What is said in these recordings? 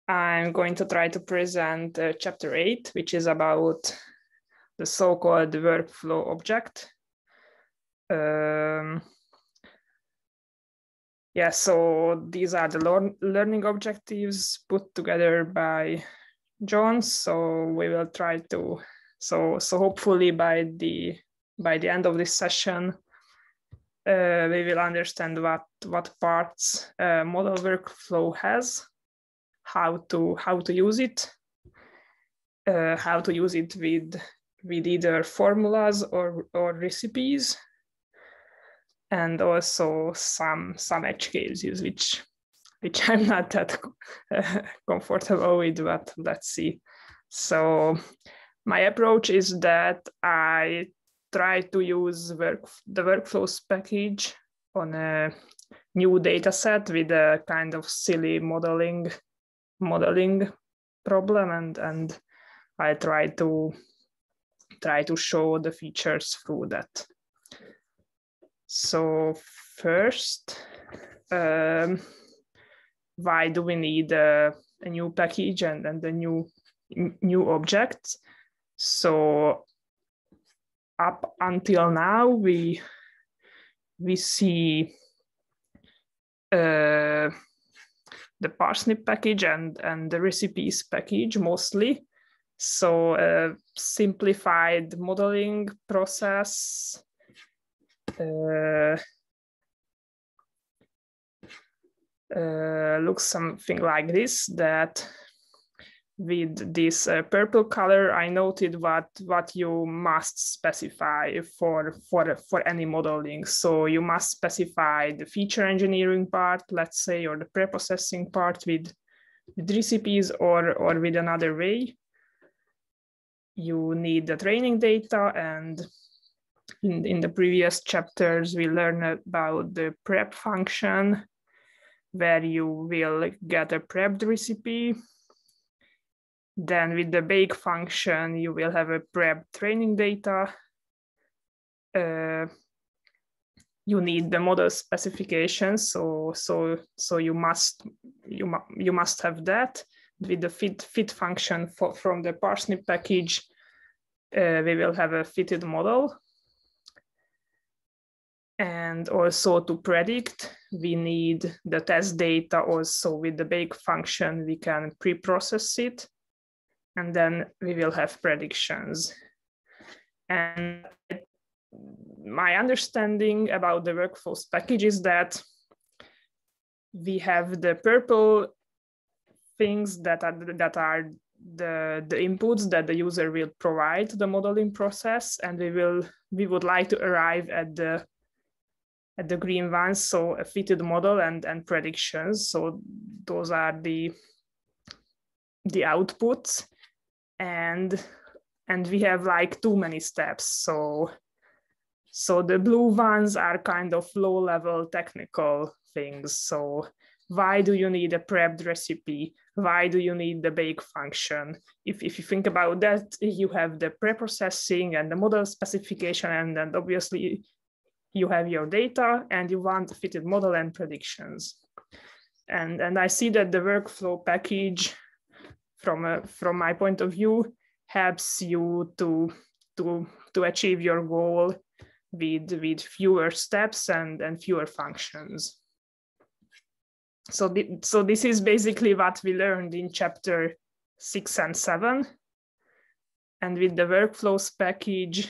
I'm going to try to present chapter 8, which is about the so-called workflow object. Yeah, so these are the learning objectives put together by John. So we will try to, so hopefully by the end of this session, we will understand what parts model workflow has, how to use it, how to use it with either formulas or recipes, and also some edge cases which I'm not that comfortable with, but let's see. So my approach is that I try to use the workflows package on a new data set with a kind of silly modeling problem, and I try to show the features through that. So first, why do we need a new package and a new object? So up until now, we see the parsnip package and the recipes package mostly. So simplified modeling process looks something like this, that with this purple color, I noted what you must specify for any modeling. So you must specify the feature engineering part, let's say, or the preprocessing part with recipes or with another way. You need the training data, and in the previous chapters, we learned about the prep function, where you will get a prepped recipe. Then with the bake function, you will have a prepped training data. You need the model specification, so you must have that. With the fit function from the parsnip package, we will have a fitted model. And also to predict, we need the test data. Also with the bake function, we can pre-process it, and then we will have predictions. And my understanding about the workflows package is that we have the purple things that are the inputs that the user will provide to the modeling process, and we would like to arrive at the green ones, so a fitted model and predictions. So those are the outputs, and we have like too many steps. So the blue ones are kind of low-level technical things. So why do you need a prepped recipe? Why do you need the bake function? If you think about that, you have the preprocessing and the model specification, and then obviously you have your data, and you want a fitted model and predictions. And I see that the workflow package, from my point of view, helps you to achieve your goal with fewer steps and fewer functions. So this is basically what we learned in chapter 6 and 7. And with the workflows package,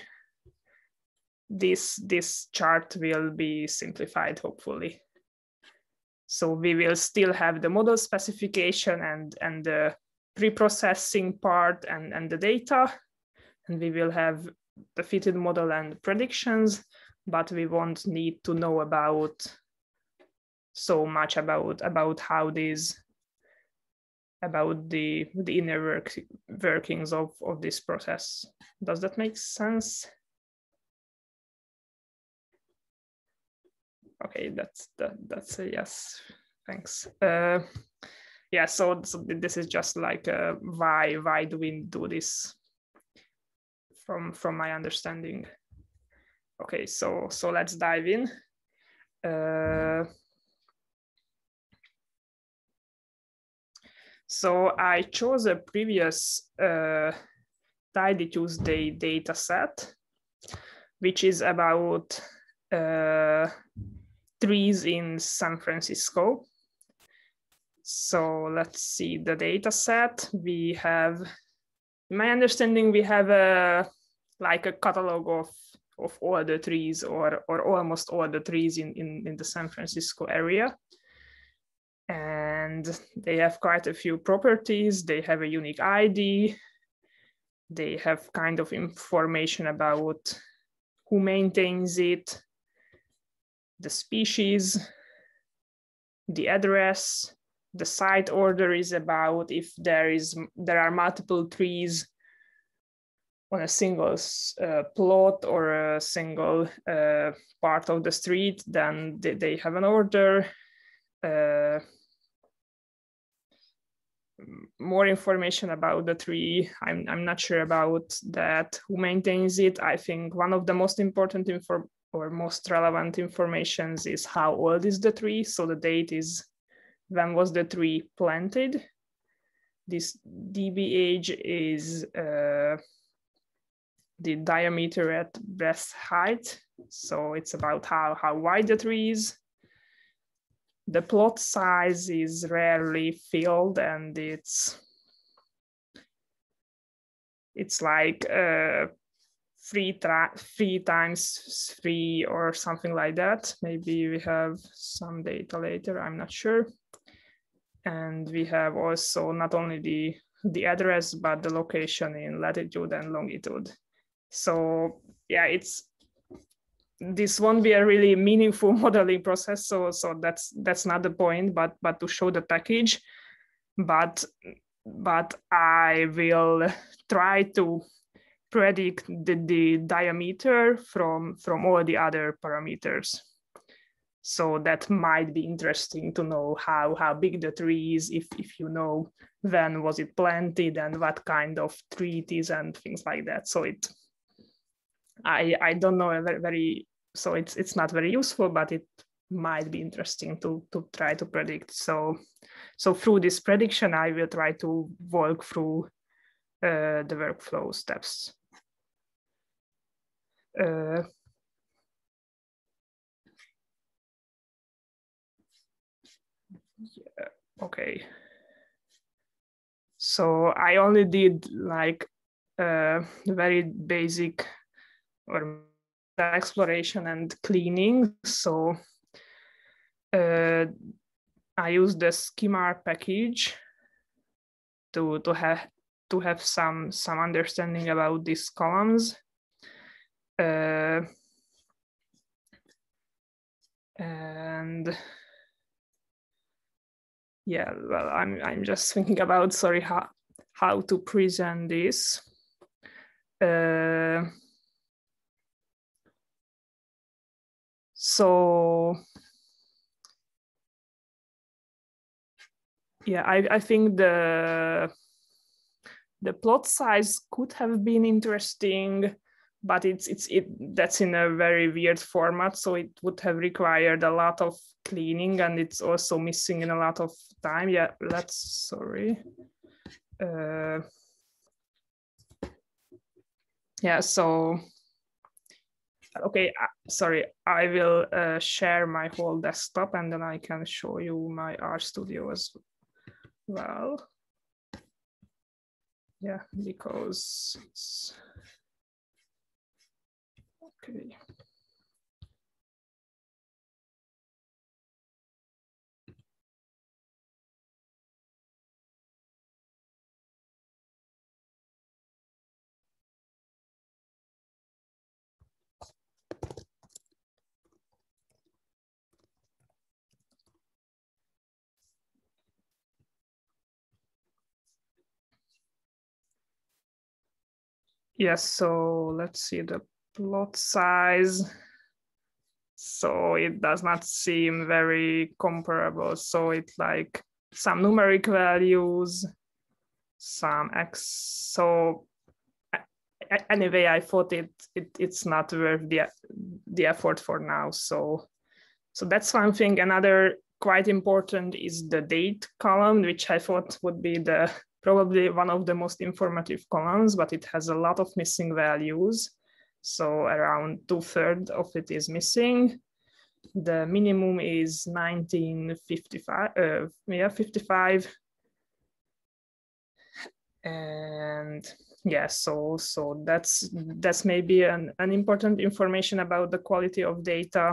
this chart will be simplified, hopefully. So we will still have the model specification and the pre-processing part and the data, and we will have the fitted model and predictions, but we won't need to know so much about how these, about the inner workings of this process. Does that make sense? Okay, that's a yes. Thanks. Yeah. So this is just like why do we do this? From my understanding. Okay, so let's dive in. So I chose a previous Tidy Tuesday data set, which is about trees in San Francisco. So let's see the data set. We have, in my understanding, we have like a catalog of all the trees or almost all the trees in the San Francisco area. And they have quite a few properties. They have a unique ID. They have kind of information about who maintains it, the species, the address. The site order is about if there are multiple trees on a single plot or a single part of the street, then they have an order. More information about the tree. I'm not sure about that, who maintains it. I think one of the most important or most relevant informations is how old is the tree. So the date is when was the tree planted. This dB age is the diameter at breast height. So it's about how wide the tree is. The plot size is rarely filled, and it's like 3 times 3 or something like that. Maybe we have some data later, I'm not sure. And we have also not only the address, but the location in latitude and longitude. So yeah, this won't be a really meaningful modeling process. So that's not the point, but to show the package. But I will try to predict the diameter from all the other parameters. So that might be interesting to know how big the tree is, if you know when was it planted and what kind of tree it is and things like that. So I don't know so it's not very useful, but it might be interesting to try to predict. So through this prediction, I will try to walk through the workflow steps. Yeah, okay. So I only did like very basic or exploration and cleaning. So I used the schema package to have some understanding about these columns. And yeah, well, I'm just thinking about, sorry, how to present this. So yeah, I think the plot size could have been interesting, but that's in a very weird format, so it would have required a lot of cleaning, and it's also missing in a lot of time. Yeah, sorry. Yeah, so okay, sorry, I will share my whole desktop, and then I can show you my RStudio as well. Yeah, because it's okay. Yes, so let's see the plot size. So it does not seem very comparable. So it's like some numeric values, some X. So anyway, I thought it's not worth the effort for now. So that's one thing. Another quite important is the date column, which I thought would be probably one of the most informative columns, but it has a lot of missing values. So around 2/3 of it is missing. The minimum is 1955, 55. And yeah, so that's maybe an important information about the quality of data.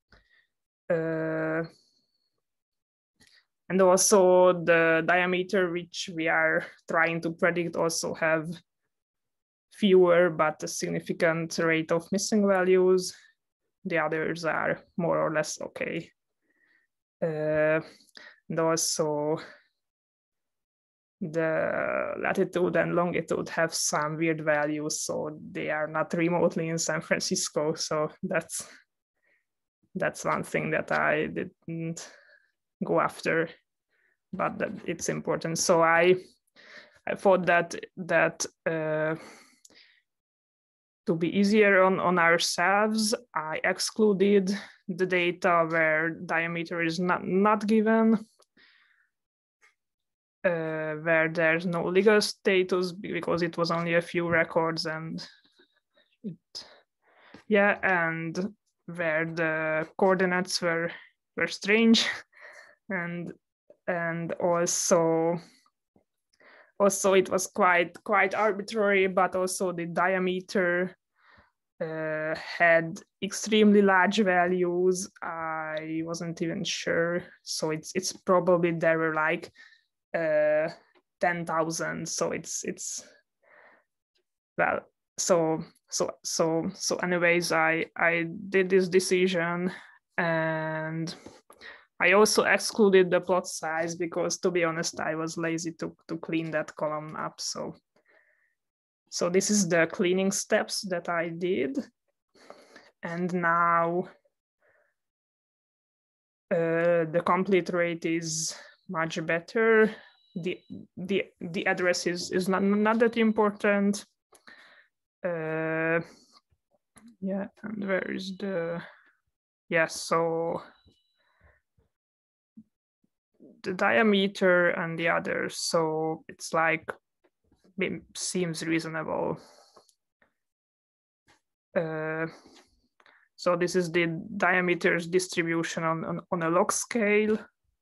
And also the diameter which we are trying to predict also have fewer but a significant rate of missing values. The others are more or less okay. And also the latitude and longitude have some weird values, so they are not remotely in San Francisco. So that's one thing that I didn't go after, but that it's important. So I thought that to be easier on ourselves, I excluded the data where diameter is not given, where there's no legal status, because it was only a few records, and and where the coordinates were strange, and also it was quite arbitrary, but also the diameter had extremely large values. I wasn't even sure, so it's probably there were like 10,000. So it's well. So anyways, I did this decision, and I also excluded the plot size because, to be honest, I was lazy to clean that column up. So this is the cleaning steps that I did. And now the complete rate is much better. The address is not that important. Yeah, and where is the, so the diameter and the others, so it's like, it seems reasonable. So this is the diameters distribution on a log scale.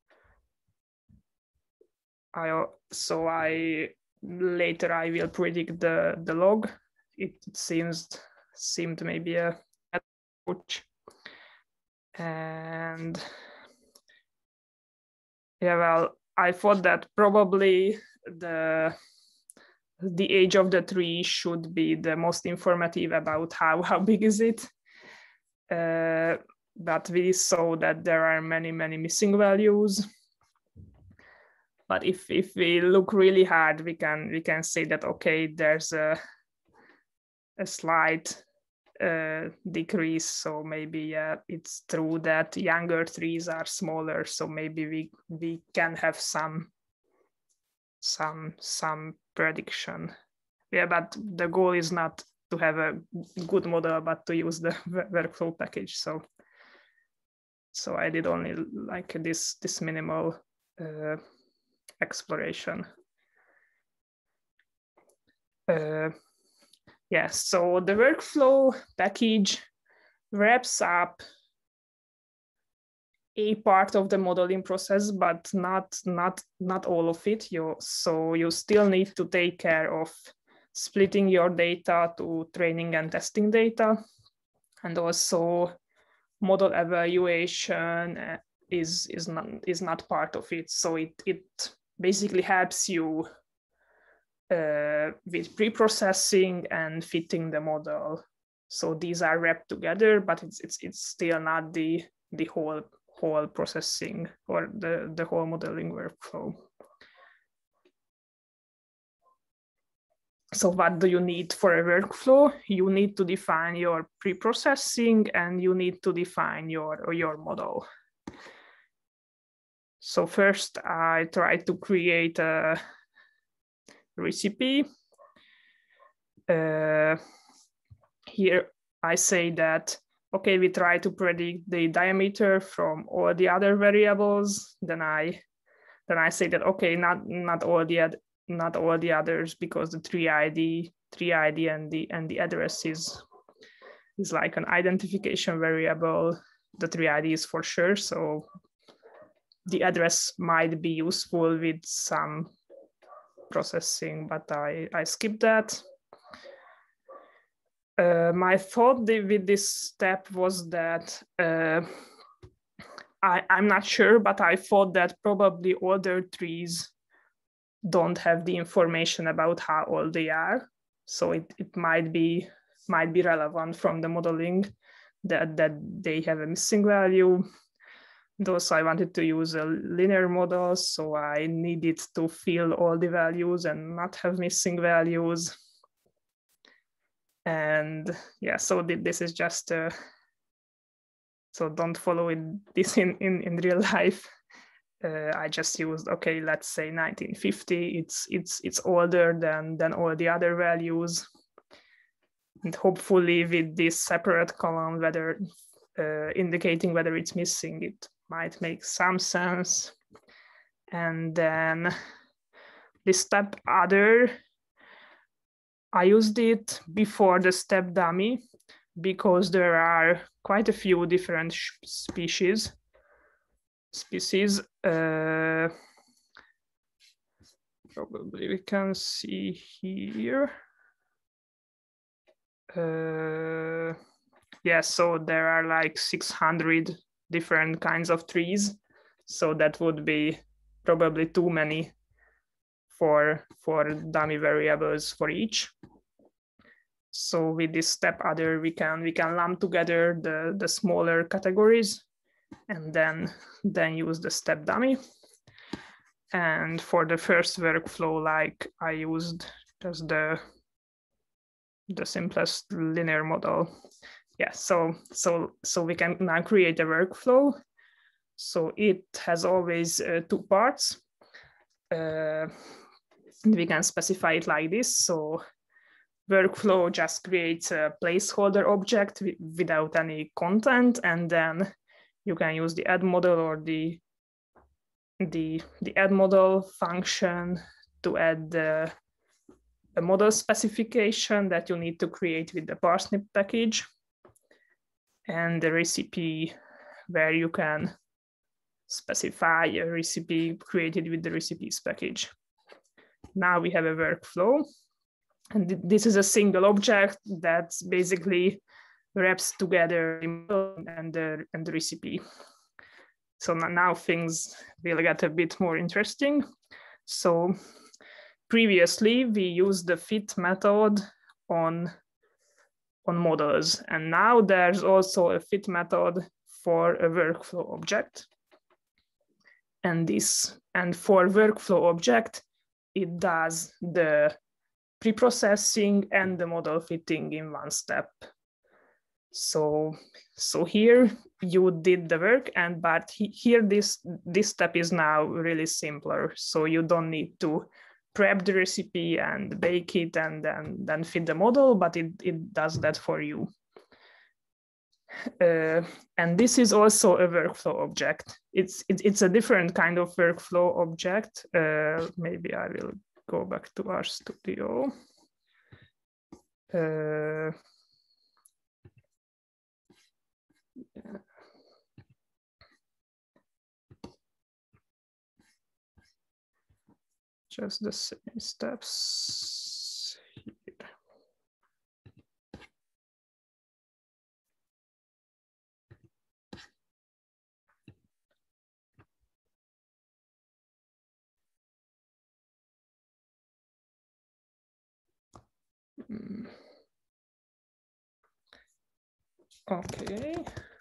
Later I will predict the log. It seemed maybe a approach. And yeah, well, I thought that probably the age of the tree should be the most informative about how big is it. But we saw that there are many missing values. But if we look really hard, we can say that, okay, there's a slight decrease. So maybe it's true that younger trees are smaller. So maybe we can have some prediction. Yeah, but the goal is not to have a good model, but to use the workflow package. So I did only like this minimal exploration. Yes, so the workflow package wraps up a part of the modeling process, but not all of it. So you still need to take care of splitting your data to training and testing data, and also model evaluation is not part of it. So it basically helps you with pre-processing and fitting the model. So these are wrapped together, but it's still not the whole processing or the whole modeling workflow. So what do you need for a workflow? You need to define your pre-processing, and you need to define your model. So first, I tried to create a recipe. Here I say that, okay, we try to predict the diameter from all the other variables, then I say that, okay, not all the others, because the tree ID and the address is like an identification variable. The tree ID is for sure, so the address might be useful with some processing, but I skipped that. My thought with this step was that I'm not sure, but I thought that probably older trees don't have the information about how old they are. So it might be relevant from the modeling that they have a missing value. And also I wanted to use a linear model, so I needed to fill all the values and not have missing values. And yeah, so this is just so don't follow this in real life. I just used, okay, let's say 1950. It's older than all the other values, and hopefully with this separate column, whether indicating whether it's missing, it might make some sense. And then the step other, I used it before the step dummy because there are quite a few different species. Probably we can see here. Yeah, so there are like 600 different kinds of trees. So that would be probably too many for dummy variables for each. So with this step other, we can lump together the smaller categories and then use the step dummy. And for the first workflow, like I used just the simplest linear model. Yeah, so we can now create a workflow. So it has always two parts. We can specify it like this. So workflow just creates a placeholder object without any content, and then you can use the add model or the add model function to add a model specification that you need to create with the parsnip package, and the recipe where you can specify a recipe created with the recipes package. Now we have a workflow, and this is a single object that basically wraps together the model and the recipe. So now things will get a bit more interesting. So previously we used the fit method on models, and now there's also a fit method for a workflow object. And for workflow object, it does the pre-processing and the model fitting in one step. So here you did the work, but here this step is now really simpler. So you don't need to prep the recipe and bake it and then fit the model, but it does that for you. And this is also a workflow object. It's a different kind of workflow object. Maybe I will go back to RStudio. Yeah. Just the same steps here. Okay.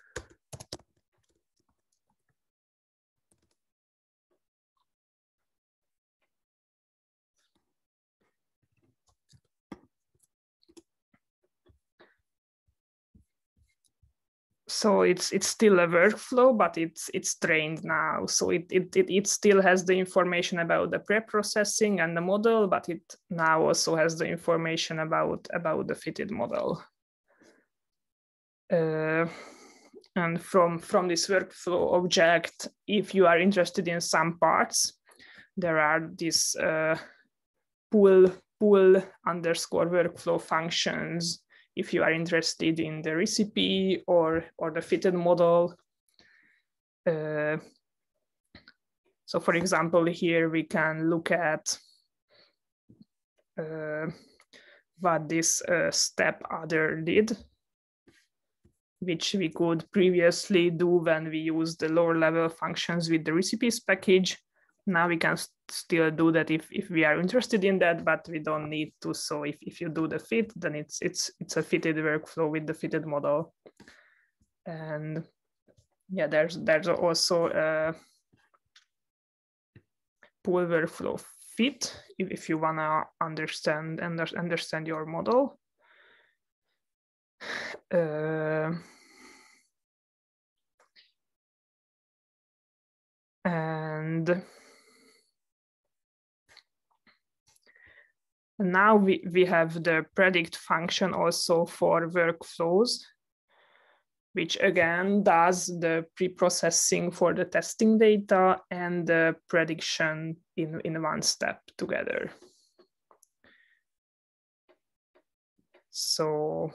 So it's still a workflow, but it's trained now. So it still has the information about the pre-processing and the model, but it now also has the information about the fitted model. And from this workflow object, if you are interested in some parts, there are these pull underscore workflow functions if you are interested in the recipe or the fitted model. So for example, here we can look at what this step other did, which we could previously do when we used the lower level functions with the recipes package. Now we can still do that if we are interested in that, but we don't need to. So if you do the fit, then it's a fitted workflow with the fitted model. And yeah, there's also a pull workflow fit if you wanna understand your model. And now we have the predict function also for workflows, which again does the pre-processing for the testing data and the prediction in one step together. So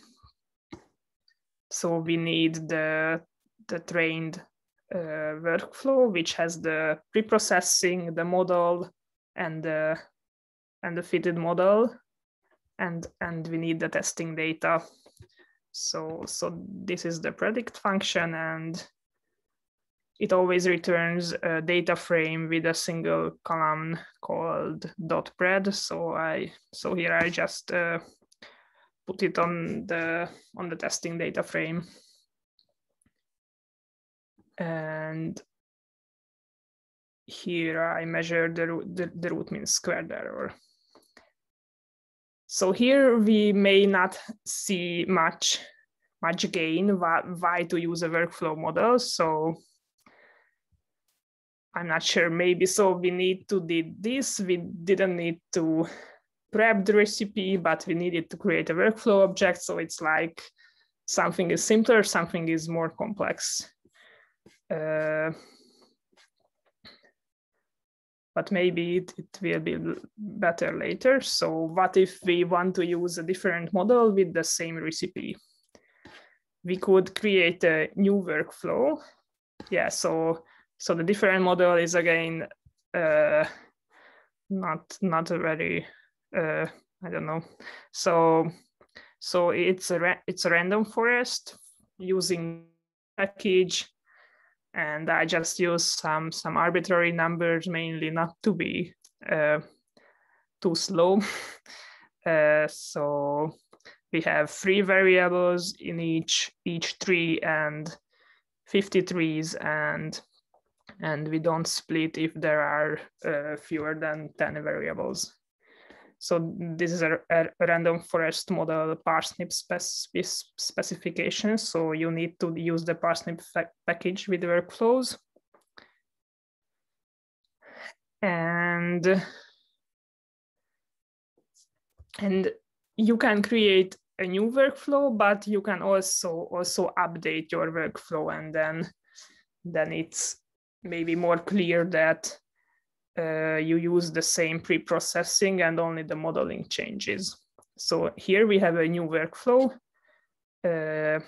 we need the trained workflow, which has the pre-processing, the model, and the fitted model, and we need the testing data. So this is the predict function, and it always returns a data frame with a single column called .pred. So here I just put it on the testing data frame. And here I measure the root mean squared error. So here we may not see much gain why to use a workflow model. So I'm not sure, maybe so we need to do this. We didn't need to prep the recipe, but we needed to create a workflow object. So it's like something is simpler, something is more complex. But maybe it will be better later. So what if we want to use a different model with the same recipe? We could create a new workflow. Yeah, so the different model is again not a very I don't know. So it's a random forest using package. And I just use some arbitrary numbers, mainly not to be too slow. So we have 3 variables in each tree and 50 trees, and we don't split if there are fewer than 10 variables. So this is a random forest model parsnip specification. So you need to use the parsnip package with workflows. And you can create a new workflow, but you can also update your workflow, and then it's maybe more clear that you use the same pre-processing and only the modeling changes. So here we have a new workflow where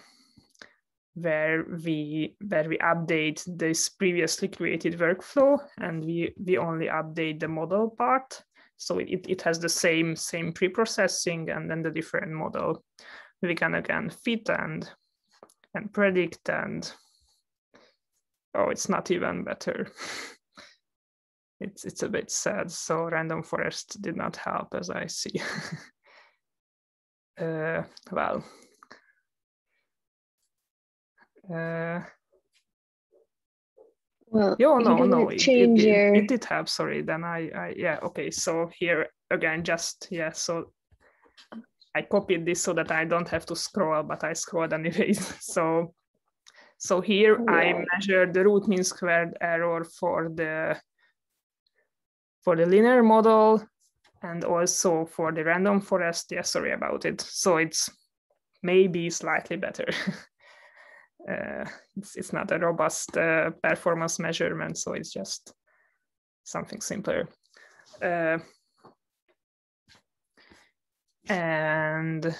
we update this previously created workflow, and we only update the model part. So it has the same pre-processing and then the different model. We can again fit and predict, and oh, it's not even better. It's a bit sad. So random forest did not help, as I see. Well. Well, no, it did help. Sorry, then yeah, okay. So here again, just yeah. So I copied this so that I don't have to scroll, but I scrolled anyways. So here I measured the root mean squared error for the linear model and also for the random forest. Yeah, sorry about it. So it's maybe slightly better. It's not a robust performance measurement, so it's just something simpler. And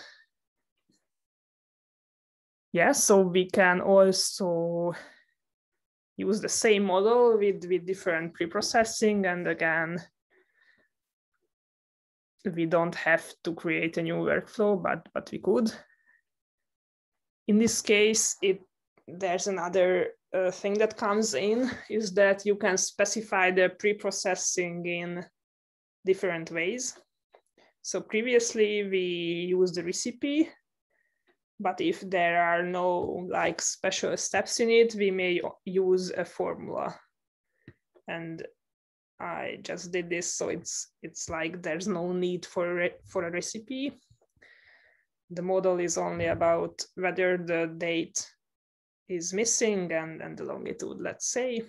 yeah, so we can also use the same model with different pre-processing, and again, we don't have to create a new workflow, but we could. In this case, there's another thing that comes in, is that you can specify the pre-processing in different ways. So previously we used the recipe, but if there are no like special steps in it, we may use a formula. And I just did this, so it's like there's no need for a recipe. The model is only about whether the date is missing and the longitude, let's say.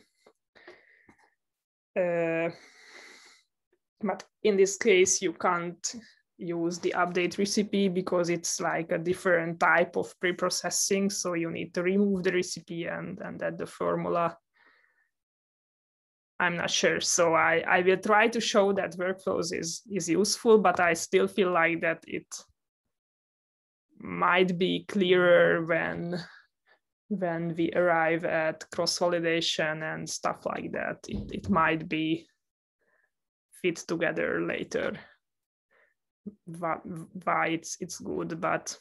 But in this case, you can't use the update recipe because it's like a different type of pre-processing. So you need to remove the recipe and add the formula. I'm not sure. So I will try to show that workflows is useful, but I still feel like that it might be clearer when we arrive at cross-validation and stuff like that. It might be fit together later. Why it's good, but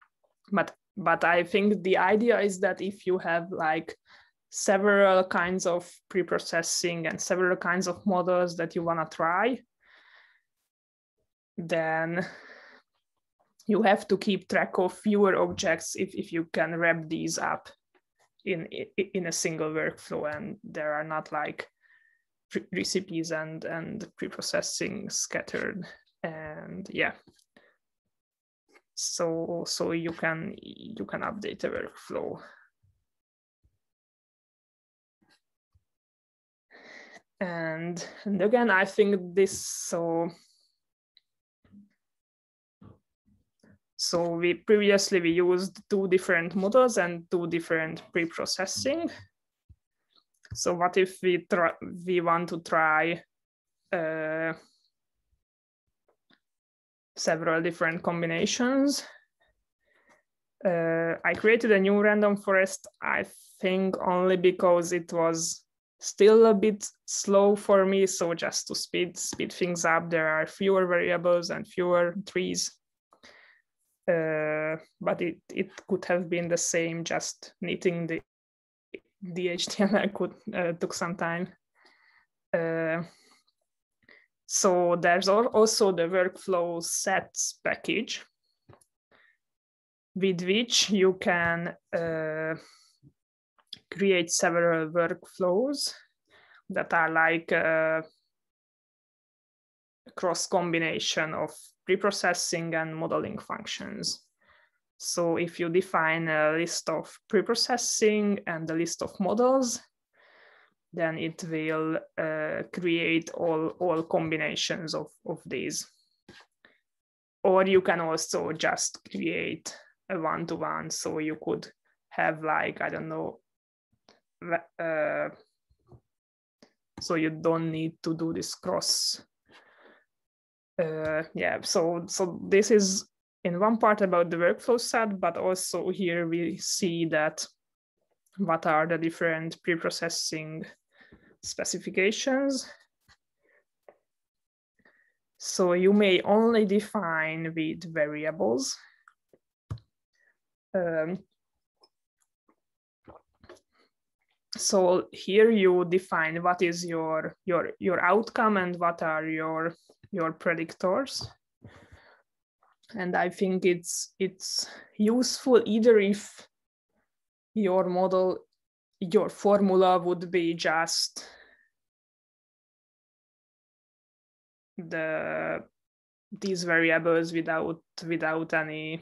I think the idea is that if you have like several kinds of pre-processing and several kinds of models that you want to try, then you have to keep track of fewer objects if you can wrap these up in a single workflow, and there are not like recipes and pre-processing scattered. And yeah, so you can update the workflow. And again, I think this, so we previously used two different models and two different pre-processing. So what if we want to try several different combinations? I created a new random forest, I think only because it was still a bit slow for me. So just to speed things up, there are fewer variables and fewer trees. But it could have been the same, just knitting the HTML took some time. So there's also the workflow sets package, with which you can create several workflows that are like a cross combination of pre-processing and modeling functions. So if you define a list of pre-processing and a list of models, then it will create all combinations of these. Or you can also just create a one-to-one. So you could have like, I don't know, so you don't need to do this cross. Yeah, so this is in one part about the workflow set, but also here we see that what are the different pre-processing specifications. So you may only define with variables. So here you define what is your outcome and what are your predictors. And I think it's useful either if your model, your formula would be just these variables without any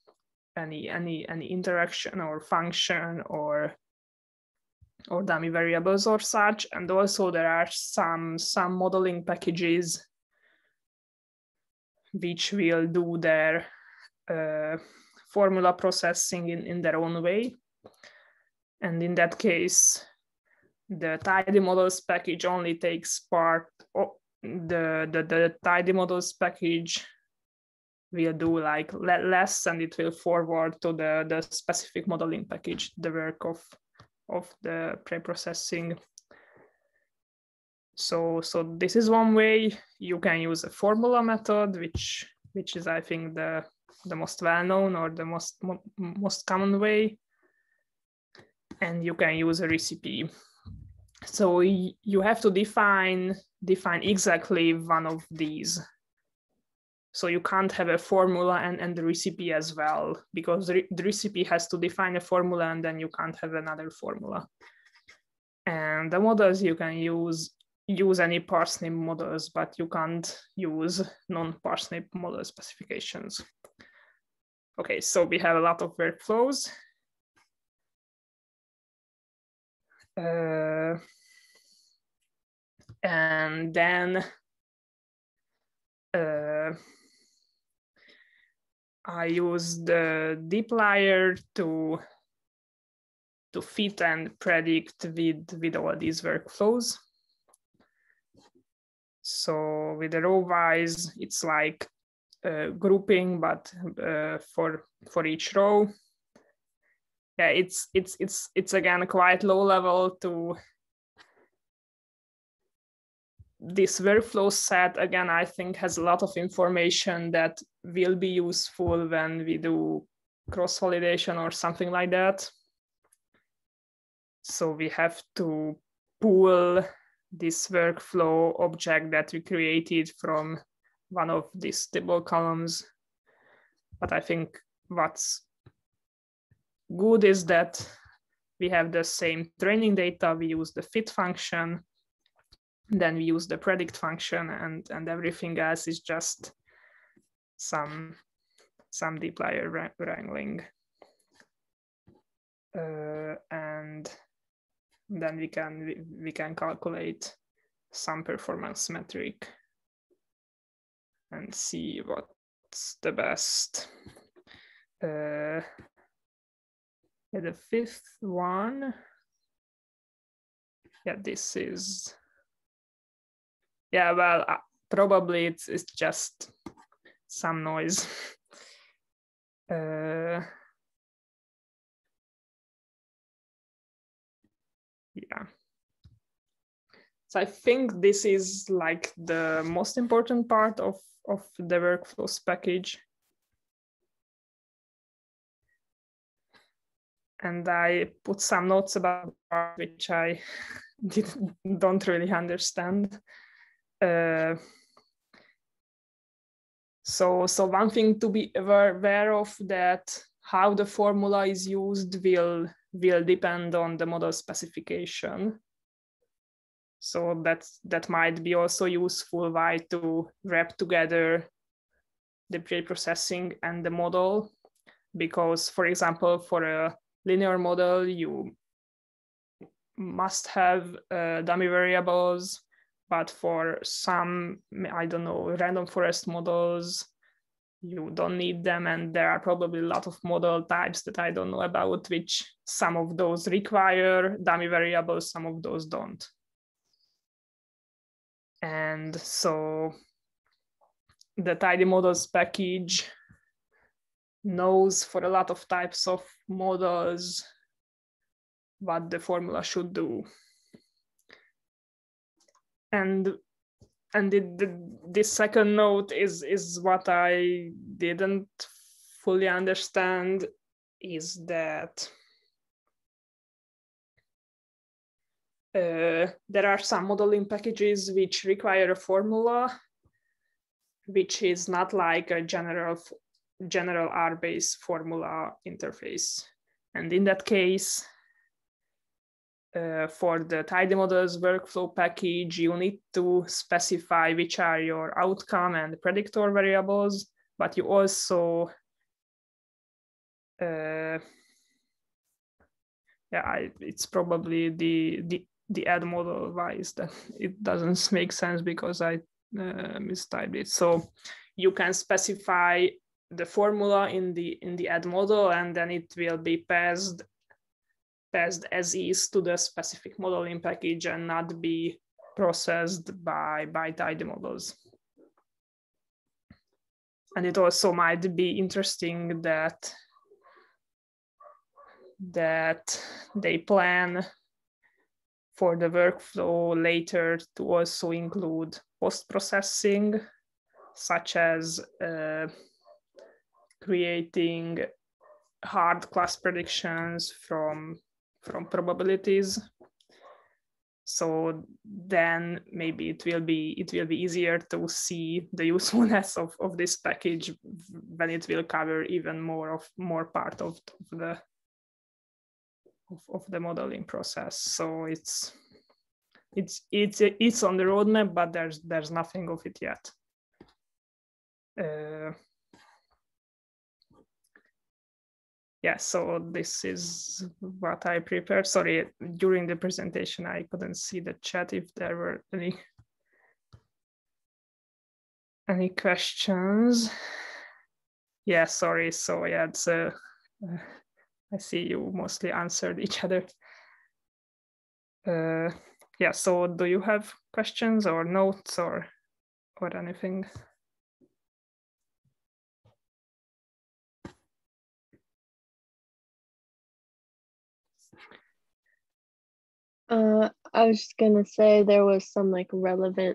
interaction or function or dummy variables or such. And also there are some modeling packages which will do their formula processing in their own way. And in that case, the tidy models package only takes part of the tidy models package will do like less, and it will forward to the specific modeling package, the work of the pre-processing. So this is one way. You can use a formula method, which is, I think, the most well-known or the most common way. And you can use a recipe. So you have to define exactly one of these. So you can't have a formula and the recipe as well, because the recipe has to define a formula, and then you can't have another formula. And the models, you can use any parsnip models, but you can't use non-parsnip model specifications. Okay, so we have a lot of workflows. And then I use the dplyr to fit and predict with all these workflows. So with the row-wise, it's like grouping, but for each row. Yeah, it's again quite low level to this workflow set. Again, I think has a lot of information that will be useful when we do cross-validation or something like that. So we have to pull this workflow object that we created from one of these table columns. But I think what's good is that we have the same training data. We use the fit function, then we use the predict function, and everything else is just some dplyr wrangling. And then we can calculate some performance metric and see what's the best. The fifth one, yeah, this is, yeah, well, probably it's just some noise. Yeah. So I think this is like the most important part of the workflows package. And I put some notes about which I don't really understand. So one thing to be aware of, that how the formula is used will depend on the model specification. So that might be also useful why to wrap together the pre-processing and the model, because, for example, for a linear model, you must have dummy variables, but for some, I don't know, random forest models, you don't need them. And there are probably a lot of model types that I don't know about, which some of those require dummy variables, some of those don't. And so the tidy models package knows for a lot of types of models what the formula should do. And this second note is what I didn't fully understand, is that there are some modeling packages which require a formula, which is not like a general R-based formula interface. And in that case, for the tidy models workflow package, you need to specify which are your outcome and predictor variables, but you also, it's probably the add model wise that it doesn't make sense because I mistyped it. So you can specify the formula in the add model, and then it will be passed as is to the specific modeling package and not be processed by tidy models. And it also might be interesting that they plan for the workflow later to also include post-processing, such as creating hard class predictions from probabilities. So then maybe it will be easier to see the usefulness of this package when it will cover even more part of the modeling process. So it's on the roadmap, but there's nothing of it yet. Yeah, so this is what I prepared. Sorry, during the presentation, I couldn't see the chat if there were any questions. Yeah, sorry. So yeah, it's I see you mostly answered each other. Yeah, so do you have questions or notes or anything? I was just gonna say there was some like relevant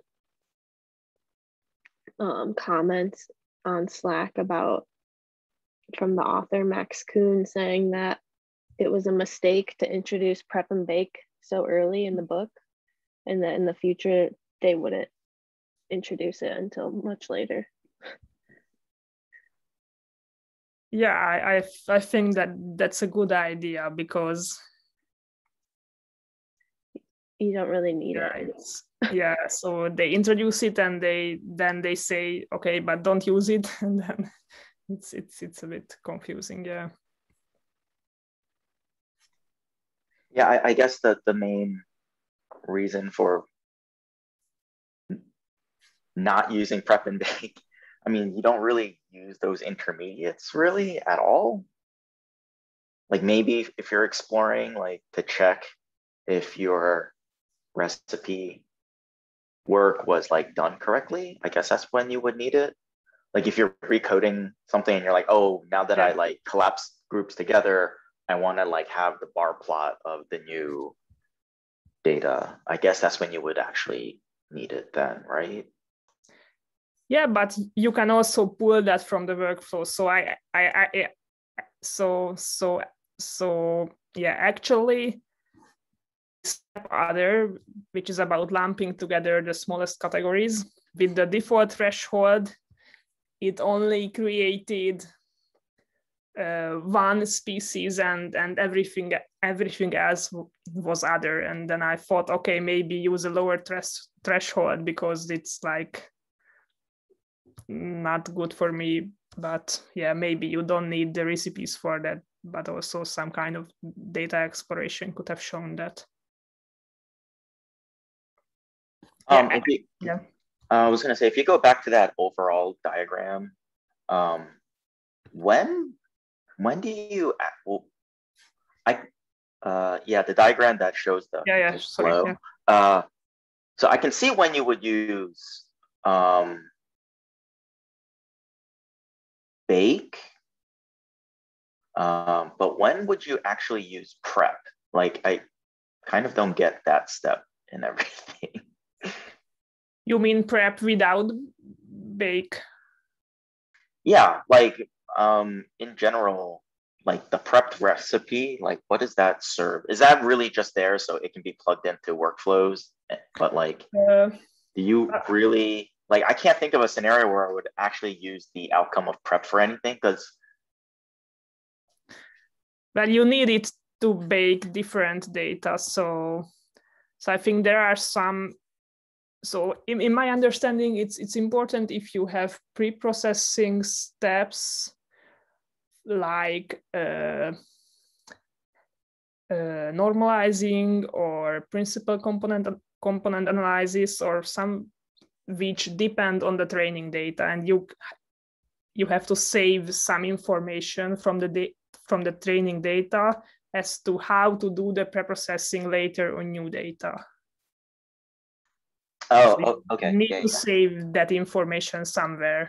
comments on Slack from the author Max Kuhn saying that it was a mistake to introduce prep and bake so early in the book, and that in the future they wouldn't introduce it until much later. Yeah, I think that's a good idea because you don't really need it. Yeah, so they introduce it and then they say, okay, but don't use it, and then it's a bit confusing. Yeah. Yeah, I guess that the main reason for not using prep and bake, I mean, you don't really use those intermediates really at all. Like maybe if you're exploring, like to check if your recipe work was like done correctly, I guess that's when you would need it. Like if you're recoding something and you're like, oh, now that I like collapse groups together, I want to like have the bar plot of the new data. I guess that's when you would actually need it then, right? Yeah, but you can also pull that from the workflow. So yeah, actually, step other, which is about lumping together the smallest categories with the default threshold, it only created one species and everything else was other. And then I thought, okay, maybe use a lower threshold because it's like not good for me. But yeah, maybe you don't need the recipes for that, but also some kind of data exploration could have shown that. I was going to say, if you go back to that overall diagram, when do you, the diagram that shows the flow. So I can see when you would use bake, but when would you actually use prep? Like, I kind of don't get that step in everything. You mean prep without bake? Yeah, like in general, like the prepped recipe, like what does that serve? Is that really just there so it can be plugged into workflows? But like, do you really, like, I can't think of a scenario where I would actually use the outcome of prep for anything, because well, you need it to bake different data. So I think there are some. So in my understanding, it's important if you have pre-processing steps like normalizing or principal component analysis, or some which depend on the training data, and you have to save some information from the training data as to how to do the preprocessing later on new data. Oh, So okay. you need Yeah, to save that information somewhere.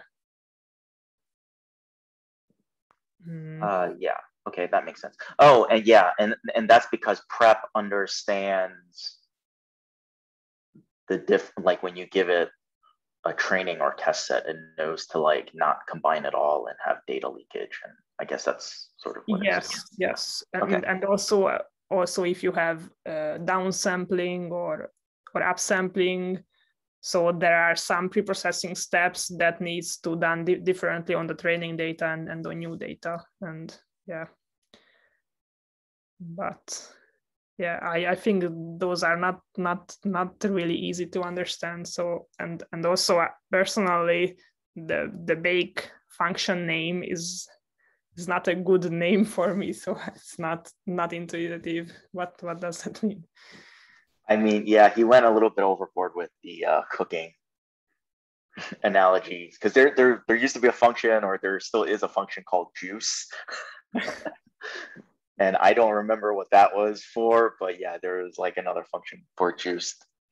yeah. Okay, that makes sense. Oh, and yeah, and that's because prep understands the like when you give it a training or test set, it knows to like not combine it all and have data leakage. And I guess that's sort of what Yes, it is. yes. Okay. And also if you have downsampling or upsampling, so there are some pre-processing steps that needs to done differently on the training data and on new data. And yeah, but yeah, I think those are not really easy to understand. So and also personally, the bake function name is not a good name for me, so it's not intuitive. What does that mean? I mean, yeah, he went a little bit overboard with the cooking analogies, because there used to be a function, or there still is a function called juice. And I don't remember what that was for, but yeah, there was like another function for juice.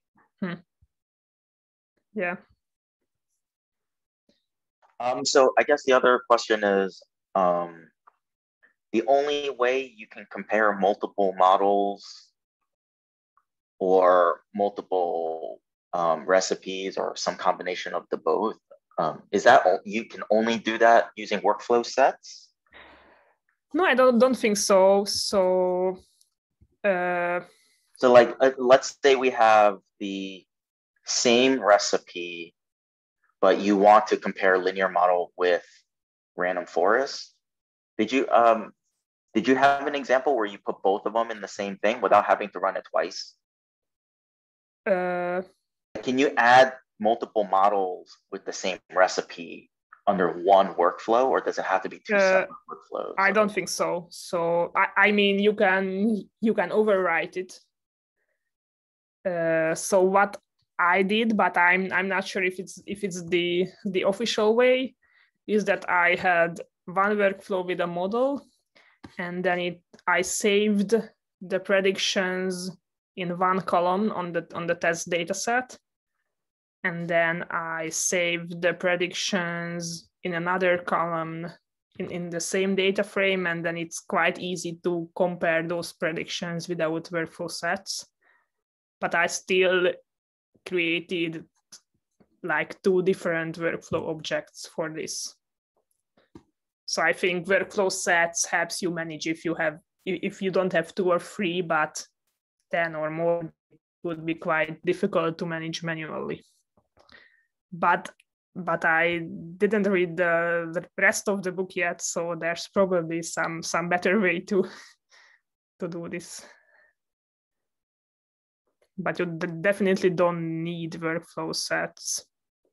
Yeah. So I guess the other question is, the only way you can compare multiple models or multiple recipes or some combination of the both, is that you can only do that using workflow sets? No, I don't think so. So like, let's say we have the same recipe, but you want to compare linear model with random forest. Did you have an example where you put both of them in the same thing without having to run it twice? Can you add multiple models with the same recipe under one workflow, or does it have to be two separate workflows? I don't think so. So I mean, you can overwrite it. So what I did, but I'm not sure if it's the official way, is that I had one workflow with a model, and then I saved the predictions in one column on the test data set, and then I saved the predictions in another column in the same data frame, and then it's quite easy to compare those predictions without workflow sets. But I still created like two different workflow objects for this. So I think workflow sets helps you manage if you don't have 2 or 3, but 10 or more, it would be quite difficult to manage manually. But I didn't read the rest of the book yet, so there's probably some better way to do this. But you definitely don't need workflow sets.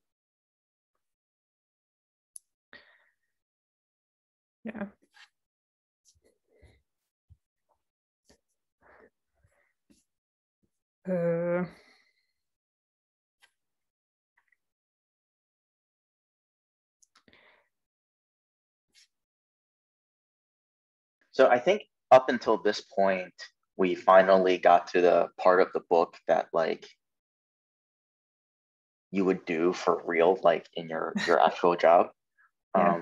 Yeah. So I think up until this point, we finally got to the part of the book that like you would do for real, like in your actual job. Yeah.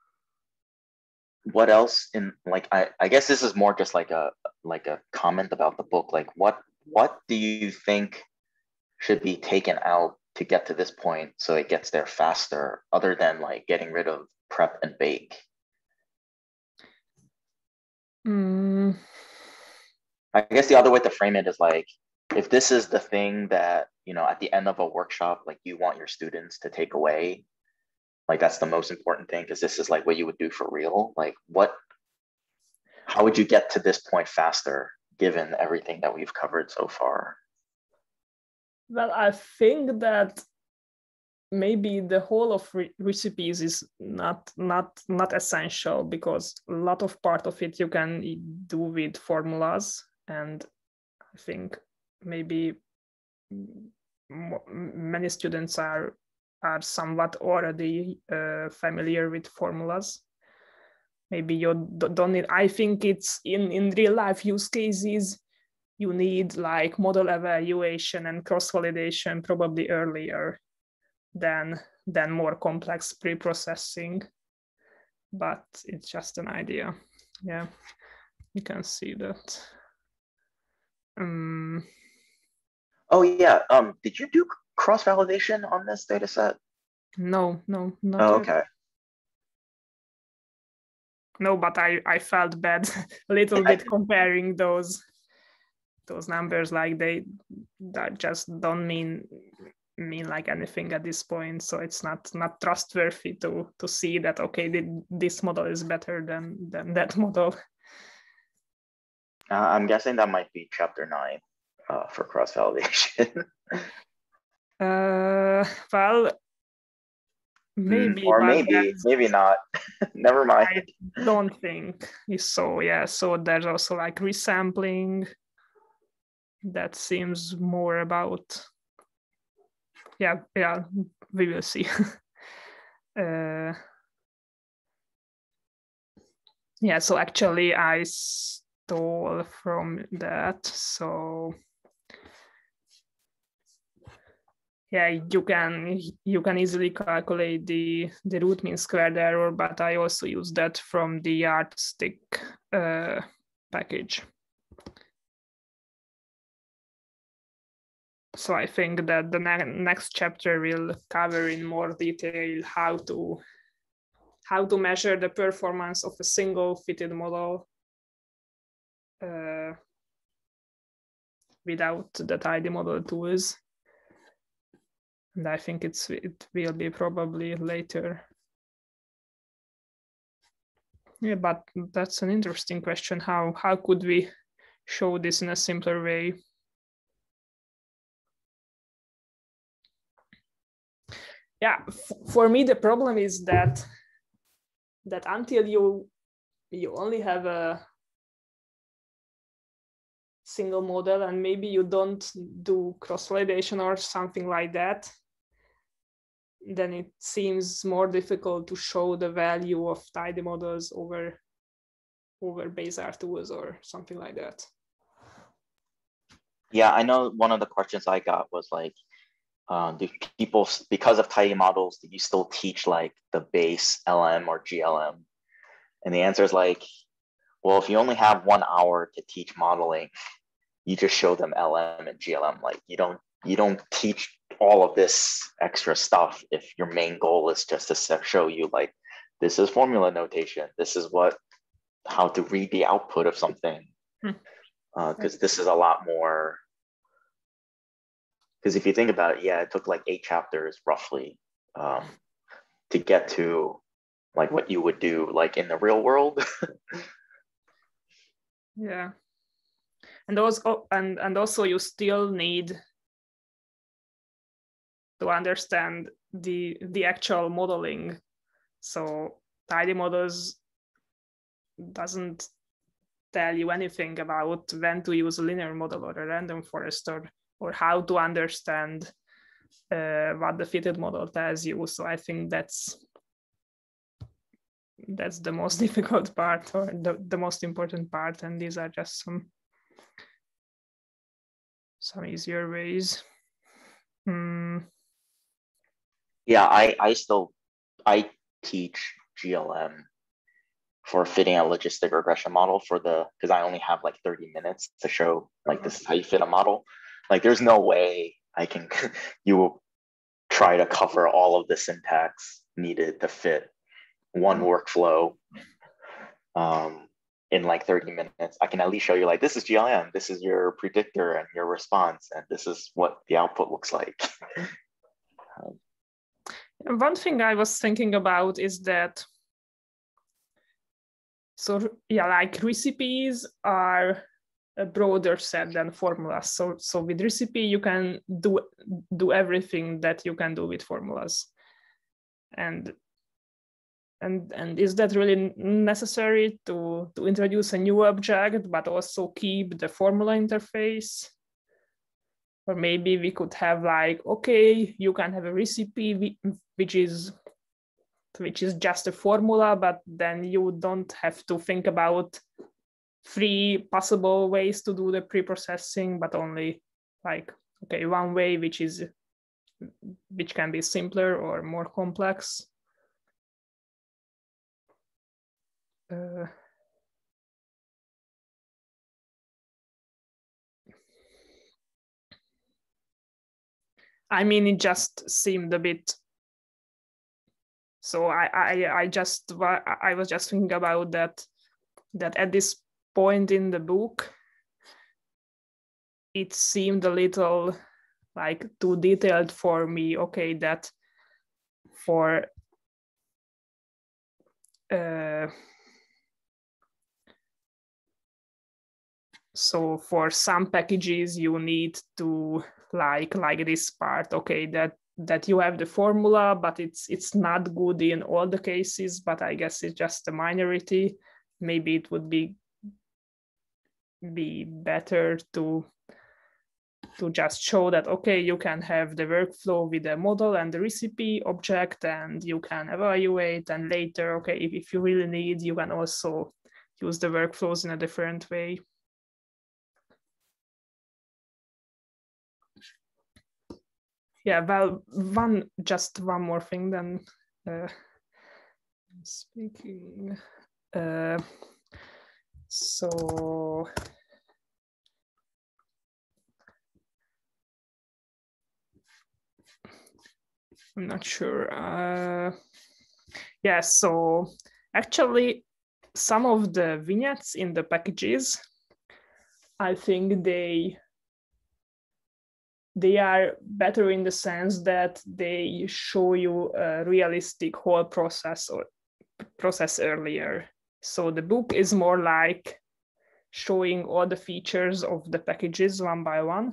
What else in like, I guess this is more just like a comment about the book. Like what do you think should be taken out to get to this point so it gets there faster, other than like getting rid of prep and bake? I guess the other way to frame it is like, if this is the thing that, you know, at the end of a workshop, like you want your students to take away, like that's the most important thing, because this is like what you would do for real. Like how would you get to this point faster, given everything that we've covered so far? Well, I think that maybe the whole of recipes is not essential, because a lot of part of it you can do with formulas, and I think maybe many students are are somewhat already familiar with formulas. Maybe you don't need, I think it's in real life use cases, you need like model evaluation and cross-validation probably earlier than more complex pre-processing. But it's just an idea. Yeah, you can see that. Oh yeah. Did you do cross-validation on this data set? No, not Oh, yet. okay. No, but I felt bad a little bit comparing those numbers, like that just don't mean like anything at this point. So it's not trustworthy to see that, okay, this model is better than that model. I'm guessing that might be chapter 9 for cross-validation. Well, maybe, or but maybe not. Never mind. I don't think so. Yeah, so there's also like resampling. That seems more about, yeah, we will see. Yeah, so actually I stole from that. So yeah, you can easily calculate the root mean squared error, but I also use that from the yardstick package. So I think that the next chapter will cover in more detail how to measure the performance of a single fitted model without the tidy model tools. And I think it will be probably later. Yeah, but that's an interesting question. How could we show this in a simpler way? Yeah, for me the problem is that until you only have a single model and maybe you don't do cross-validation or something like that, then it seems more difficult to show the value of tidy models over base R tools or something like that. Yeah, I know one of the questions I got was like, do people, because of tidy models, do you still teach like the base LM or GLM? And the answer is like, well, if you only have 1 hour to teach modeling, you just show them LM and GLM. Like you don't teach all of this extra stuff if your main goal is just to show you like, this is formula notation, this is how to read the output of something. Because this is a lot more, because if you think about it, yeah, it took like 8 chapters roughly to get to like what you would do like in the real world. Yeah, and also you still need to understand the actual modeling. So tidy models doesn't tell you anything about when to use a linear model or a random forest or how to understand what the fitted model tells you. So I think that's the most difficult part, or the most important part, and these are just some easier ways. Yeah, I teach GLM for fitting a logistic regression model because I only have like 30 minutes to show like this is how you fit a model. Like there's no way you will try to cover all of the syntax needed to fit one workflow in like 30 minutes. I can at least show you like, this is GLM, this is your predictor and your response, and this is what the output looks like. One thing I was thinking about is that, so yeah, like recipes are a broader set than formulas. So with recipe, you can do everything that you can do with formulas. And is that really necessary to introduce a new object, but also keep the formula interface? maybe we could have like, okay, you can have a recipe which is just a formula, but then you don't have to think about 3 possible ways to do the pre-processing, but only like, okay, one way which can be simpler or more complex. I mean, it just seemed a bit. So I was just thinking about that at this point in the book, it seemed a little like too detailed for me. Okay, that for so for some packages you need to like this part, okay, that you have the formula, but it's not good in all the cases, but I guess it's just a minority. Maybe it would be better to just show that, okay, you can have the workflow with the model and the recipe object, and you can evaluate, and later, okay, if you really need, you can also use the workflows in a different way. Yeah, well, just one more thing then speaking. So I'm not sure. Yeah, so actually some of the vignettes in the packages, I think they are better in the sense that they show you a realistic whole process earlier. So the book is more like showing all the features of the packages one by one.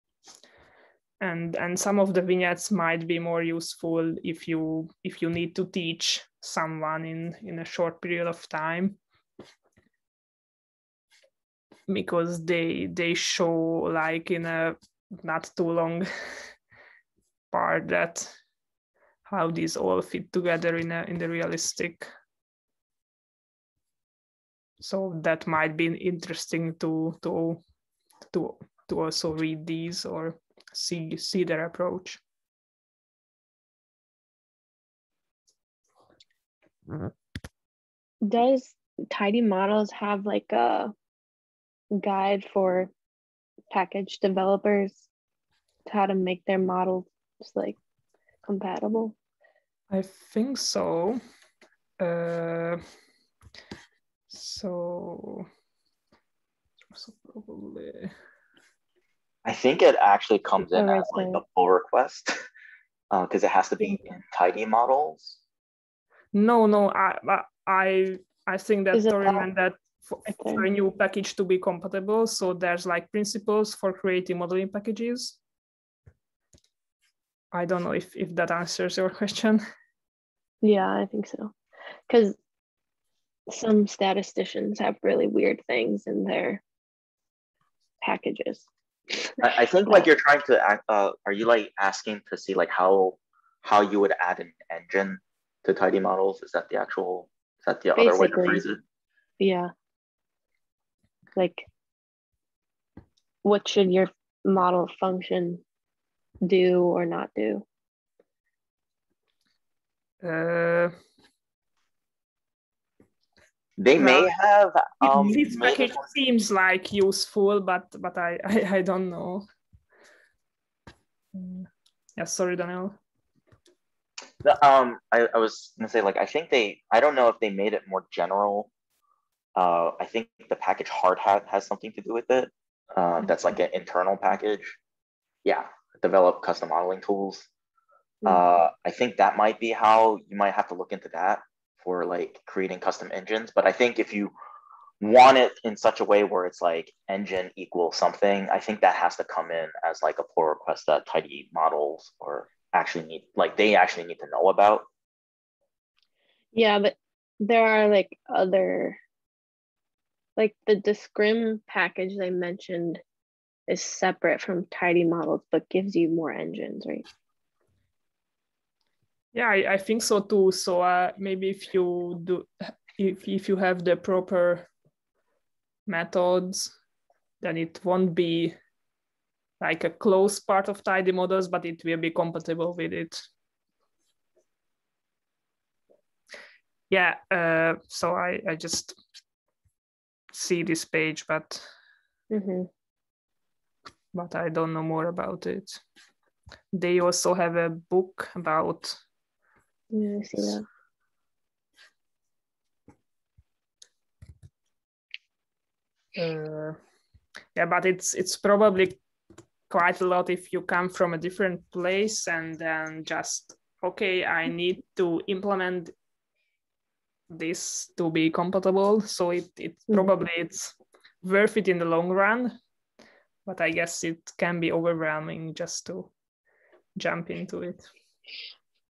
And some of the vignettes might be more useful if you need to teach someone in a short period of time, because they show like in a not too long part that how these all fit together in the realistic. So that might be interesting to also read these or see their approach. Does Tidy Models have like a guide for package developers to how to make their models like compatible? I think so. So probably. I think it actually comes in as like a pull request because it has to be in Tidy Models. No, I think that Tori meant that for a new package to be compatible. So there's like principles for creating modeling packages. I don't know if that answers your question. Yeah, I think so. Because some statisticians have really weird things in their packages. I think like you're trying to are you like asking to see like how you would add an engine to Tidy Models? Is that the other way to phrase it? Yeah. Like, what should your model function do or not do? They may have. This package seems like useful, but I don't know. Yeah, sorry, Daniel. I was gonna say like I don't know if they made it more general. I think the package hard hat has something to do with it. That's like an internal package. Yeah, develop custom modeling tools. I think that might be how you might have to look into that for like creating custom engines. But I think if you want it in such a way where it's like engine equals something, I think that has to come in as like a pull request that Tidy Models or they actually need to know about. Yeah, but there are like other, like the Discrim package they mentioned is separate from tidy models, but gives you more engines, right? Yeah, I think so too. So maybe if you have the proper methods, then it won't be like a close part of tidy models, but it will be compatible with it. Yeah, so I just see this page, but but I don't know more about it. They also have a book about. Yeah, I see that. Yeah, but it's probably quite a lot if you come from a different place and then just, okay, I need to implement this to be compatible. So it probably it's worth it in the long run, but I guess it can be overwhelming just to jump into it.